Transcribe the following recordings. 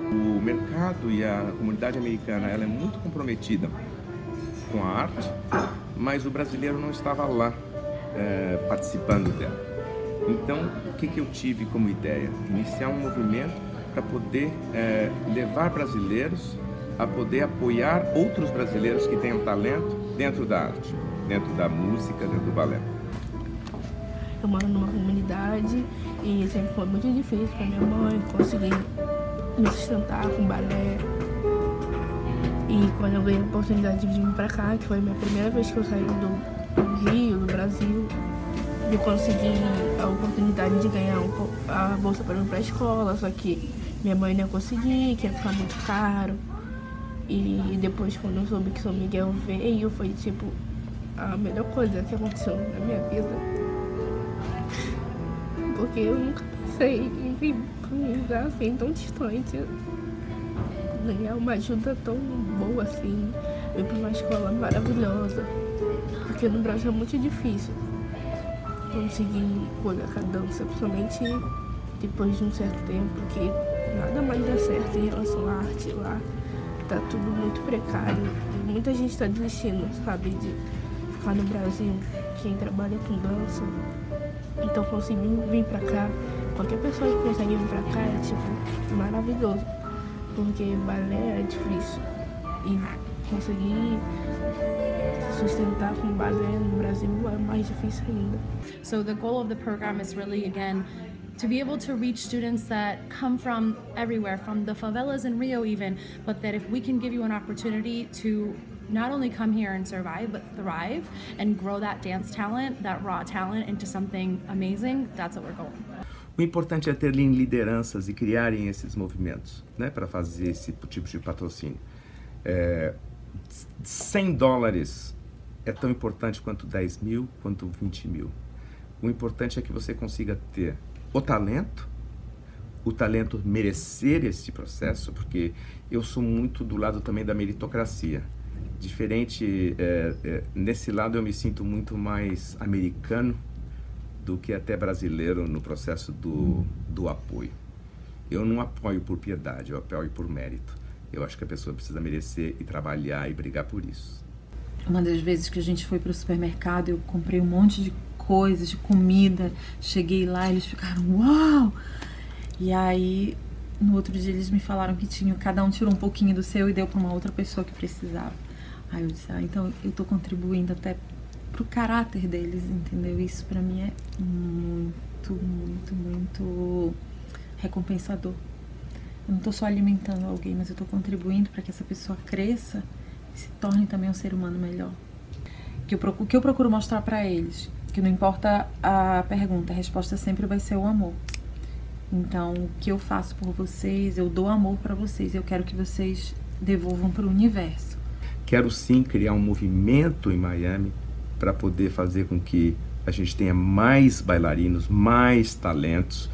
O mercado e a comunidade americana, ela é muito comprometida com a arte, mas o brasileiro não estava lá participando dela. Então, o que eu tive como ideia? Iniciar um movimento para poder levar brasileiros a poder apoiar outros brasileiros que tenham talento dentro da arte, dentro da música, dentro do balé. Eu moro numa comunidade e sempre foi muito difícil para minha mãe conseguir me sustentar com balé. E quando eu ganhei a oportunidade de vir para cá, que foi a minha primeira vez que eu saí do Rio, do Brasil, eu consegui a oportunidade de ganhar a bolsa para ir para a escola, só que minha mãe não ia conseguir, que ia ficar muito caro. E depois, quando eu soube que São Miguel veio, foi tipo a melhor coisa que aconteceu na minha vida. Porque eu nunca pensei em vir para um lugar assim tão distante, ganhar uma ajuda tão boa assim, ir para uma escola maravilhosa. Porque no Brasil é muito difícil conseguir coisa com a dança, principalmente depois de um certo tempo, que nada mais dá certo em relação à arte lá. Tá tudo muito precário. E muita gente está desistindo, sabe, de ficar no Brasil, quem trabalha com dança. Então conseguir vir pra cá, qualquer pessoa que consegue vir pra cá é tipo maravilhoso. Porque balé é difícil. E conseguir sustentar com balé no Brasil é mais difícil ainda. So the goal of the program is really, again, to be able to reach students that come from everywhere, from the favelas in Rio even, but that if we can give you an opportunity to not only come here and survive, but thrive and grow that dance talent, that raw talent into something amazing, that's what we're going. O importante é terem lideranças e criarem esses movimentos, né, para fazer esse tipo de patrocínio. $100 é tão importante quanto 10 mil, quanto 20 mil. O importante é que você consiga ter o talento merecer esse processo, porque eu sou muito do lado também da meritocracia. Diferente, nesse lado eu me sinto muito mais americano do que até brasileiro no processo do apoio. Eu não apoio por piedade, eu apoio por mérito. Eu acho que a pessoa precisa merecer e trabalhar e brigar por isso. Uma das vezes que a gente foi para o supermercado, eu comprei um monte de coisas, de comida, cheguei lá, eles ficaram, uau! E aí, no outro dia eles me falaram que cada um tirou um pouquinho do seu e deu para uma outra pessoa que precisava. Aí eu disse, então eu tô contribuindo até pro caráter deles, entendeu? Isso para mim é muito, muito, muito recompensador. Eu não tô só alimentando alguém, mas eu tô contribuindo para que essa pessoa cresça e se torne também um ser humano melhor. O que eu procuro mostrar para eles, que não importa a pergunta, a resposta sempre vai ser o amor. Então, o que eu faço por vocês, eu dou amor para vocês, eu quero que vocês devolvam para o universo. Quero sim criar um movimento em Miami para poder fazer com que a gente tenha mais bailarinos, mais talentos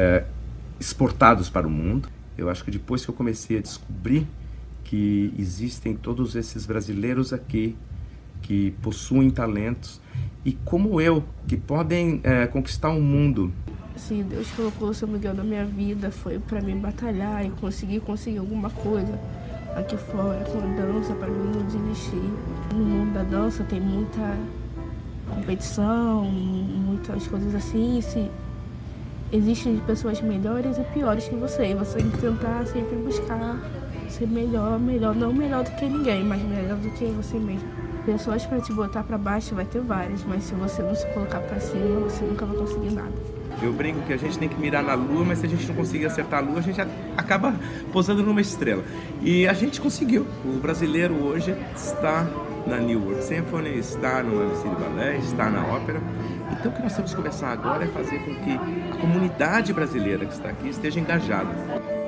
exportados para o mundo. Eu acho que depois que eu comecei a descobrir que existem todos esses brasileiros aqui que possuem talentos e como eu, que podem conquistar o mundo. Se Deus colocou o São Miguel na minha vida, foi para mim batalhar e conseguir alguma coisa aqui fora com a dança, para mim não desistir. No mundo da dança tem muita competição, muitas coisas assim. Existem pessoas melhores e piores que você, e você tem que tentar sempre buscar ser melhor, não melhor do que ninguém, mas melhor do que você mesmo. Pessoas para te botar para baixo vai ter várias, mas se você não se colocar para cima, você nunca vai conseguir nada. Eu brinco que a gente tem que mirar na lua, mas se a gente não conseguir acertar a lua, a gente acaba pousando numa estrela. E a gente conseguiu. O brasileiro hoje está na New World Symphony, está no ABC de Ballet, está na ópera. Então o que nós temos que começar agora é fazer com que a comunidade brasileira que está aqui esteja engajada.